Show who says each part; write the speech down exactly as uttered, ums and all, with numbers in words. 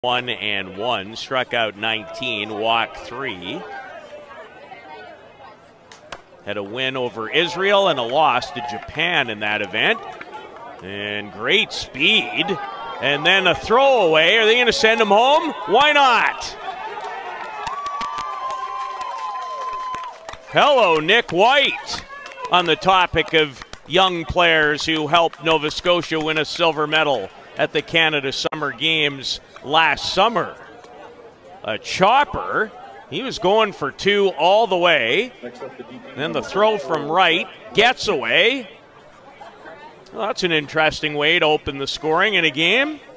Speaker 1: One and one, struck out nineteen, walked three. Had a win over Israel and a loss to Japan in that event. And great speed. And then a throwaway. Are they going to send him home? Why not? Hello, Nick White, on the topic of young players who helped Nova Scotia win a silver medal at the Canada Summer Games last summer. A chopper. He was going for two all the way. Then the throw from right gets away. Well, that's an interesting way to open the scoring in a game.